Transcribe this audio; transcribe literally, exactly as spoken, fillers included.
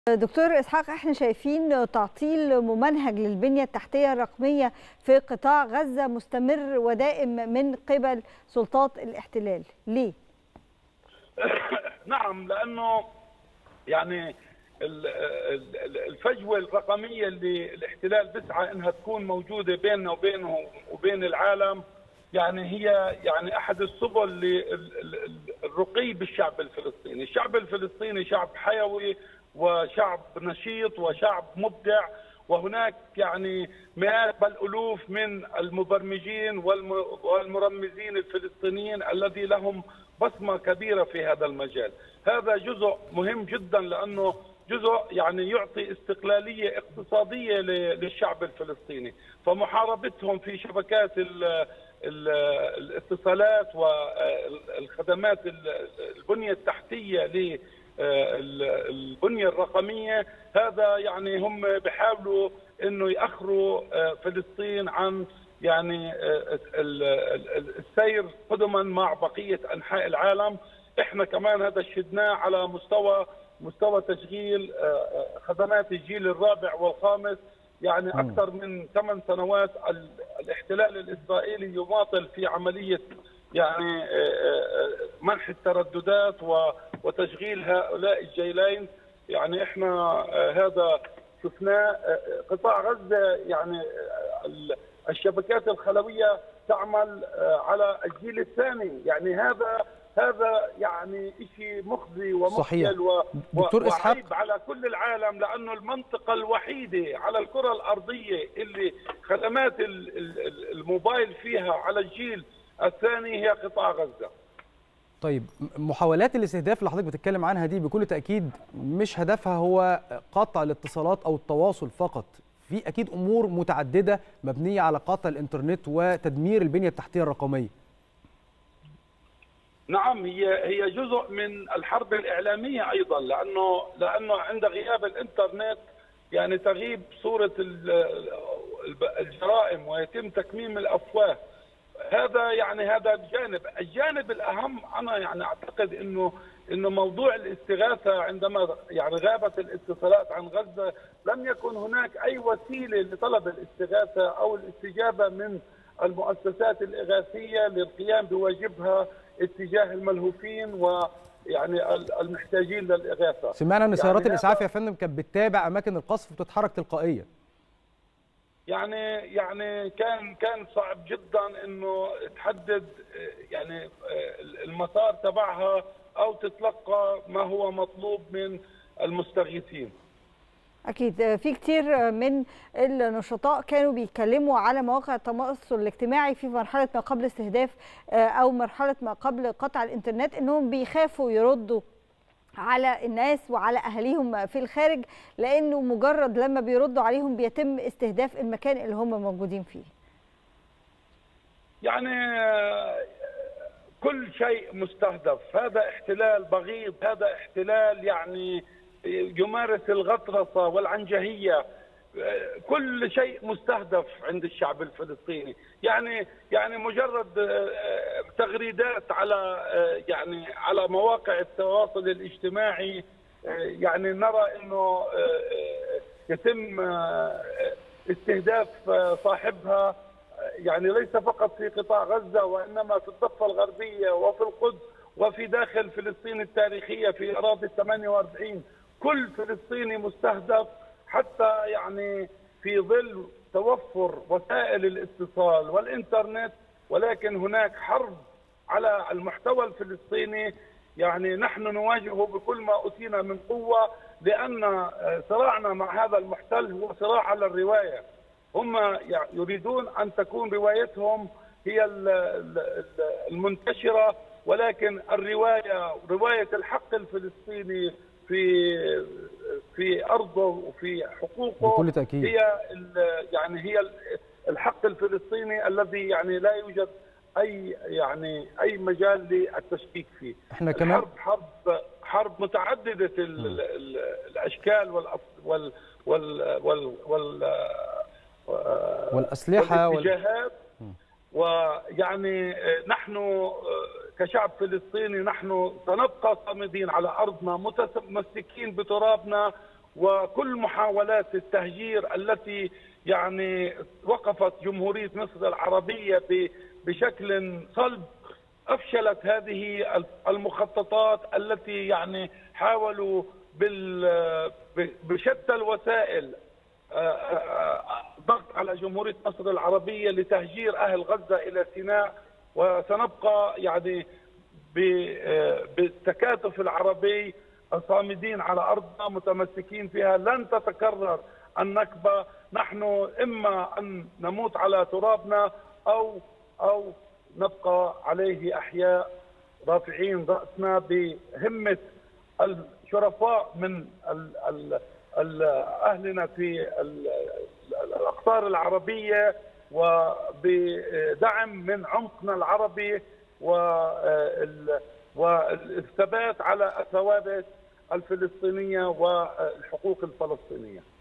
دكتور إسحاق، احنا شايفين تعطيل ممنهج للبنية التحتية الرقمية في قطاع غزة مستمر ودائم من قبل سلطات الاحتلال، ليه؟ نعم، لأنه يعني الفجوة الرقمية اللي الاحتلال بيسعى انها تكون موجودة بيننا وبينه وبين العالم، يعني هي يعني احد السبل للرقي بالشعب الفلسطيني. الشعب الفلسطيني شعب حيوي وشعب نشيط وشعب مبدع، وهناك يعني مئات بل الوف من المبرمجين والمرمزين الفلسطينيين الذي لهم بصمة كبيرة في هذا المجال. هذا جزء مهم جدا لأنه جزء يعني يعطي استقلالية اقتصادية للشعب الفلسطيني، فمحاربتهم في شبكات الاتصالات والخدمات البنية التحتية للبنية الرقمية، هذا يعني هم بيحاولوا انه يأخروا فلسطين عن يعني السير قدما مع بقية أنحاء العالم. احنا كمان هذا شدناه على مستوى مستوى تشغيل خدمات الجيل الرابع والخامس. يعني أكثر من ثمان سنوات الاحتلال الإسرائيلي يماطل في عملية يعني منح الترددات وتشغيل هؤلاء الجيلين. يعني احنا هذا شفناه. قطاع غزة يعني الشبكات الخلوية تعمل على الجيل الثاني، يعني هذا هذا يعني شيء مخزي ومخجل وعيب على كل العالم، لأنه المنطقة الوحيدة على الكرة الأرضية اللي خدمات الموبايل فيها على الجيل الثاني هي قطاع غزة. طيب، محاولات الاستهداف اللي حضرتك بتتكلم عنها دي بكل تأكيد مش هدفها هو قطع الاتصالات أو التواصل فقط، في أكيد أمور متعددة مبنية على قطع الإنترنت وتدمير البنية التحتية الرقمية. نعم، هي هي جزء من الحرب الإعلامية أيضا، لأنه لأنه عند غياب الإنترنت يعني تغيب صورة الجرائم ويتم تكميم الأفواه. هذا يعني هذا الجانب، الجانب الأهم أنا يعني أعتقد إنه إنه موضوع الاستغاثة عندما يعني غابت الاتصالات عن غزة لم يكن هناك أي وسيلة لطلب الاستغاثة أو الاستجابة من المؤسسات الإغاثية للقيام بواجبها اتجاه الملهوفين ويعني المحتاجين للإغاثة. سمعنا ان سيارات يعني الإسعاف يا فندم كانت بتتابع أماكن القصف وتتحرك تلقائيا. يعني يعني كان كان صعب جدا انه تحدد يعني المسار تبعها او تتلقى ما هو مطلوب من المستغيثين. أكيد في كتير من النشطاء كانوا بيتكلموا على مواقع التواصل الاجتماعي في مرحلة ما قبل استهداف أو مرحلة ما قبل قطع الإنترنت إنهم بيخافوا يردوا على الناس وعلى أهاليهم في الخارج، لأنه مجرد لما بيردوا عليهم بيتم استهداف المكان اللي هم موجودين فيه. يعني كل شيء مستهدف، هذا احتلال بغيض، هذا احتلال يعني يمارس الغطرسة والعنجهية، كل شيء مستهدف عند الشعب الفلسطيني. يعني يعني مجرد تغريدات على يعني على مواقع التواصل الاجتماعي يعني نرى انه يتم استهداف صاحبها، يعني ليس فقط في قطاع غزة وانما في الضفة الغربية وفي القدس وفي داخل فلسطين التاريخية في اراضي ثمانية وأربعين. كل فلسطيني مستهدف، حتى يعني في ظل توفر وسائل الاتصال والإنترنت، ولكن هناك حرب على المحتوى الفلسطيني. يعني نحن نواجهه بكل ما أوتينا من قوة، لأن صراعنا مع هذا المحتل هو صراع على الرواية. هم يريدون أن تكون روايتهم هي المنتشرة، ولكن الرواية رواية الحق الفلسطيني في في ارضه وفي حقوقه بكل تأكيد هي يعني هي الحق الفلسطيني الذي يعني لا يوجد اي يعني اي مجال للتشكيك فيه. احنا كمان الحرب حرب حرب متعدده ال ال الاشكال وال وال وال وال والاسلحه والاتجاهات. ويعني نحن كشعب فلسطيني نحن سنبقى صامدين على أرضنا متمسكين بترابنا وكل محاولات التهجير التي يعني وقفت جمهورية مصر العربية بشكل صلب أفشلت هذه المخططات التي يعني حاولوا بشتى الوسائل ضغط على جمهورية مصر العربية لتهجير أهل غزة إلى سيناء. وسنبقى يعني بالتكاتف العربي صامدين على أرضنا متمسكين فيها. لن تتكرر النكبة. نحن إما أن نموت على ترابنا أو أو نبقى عليه أحياء رافعين رأسنا بهمة الشرفاء من ال ال ال أهلنا في الأقطار العربية، وبدعم من عمقنا العربي والثبات على الثوابت الفلسطينية والحقوق الفلسطينية.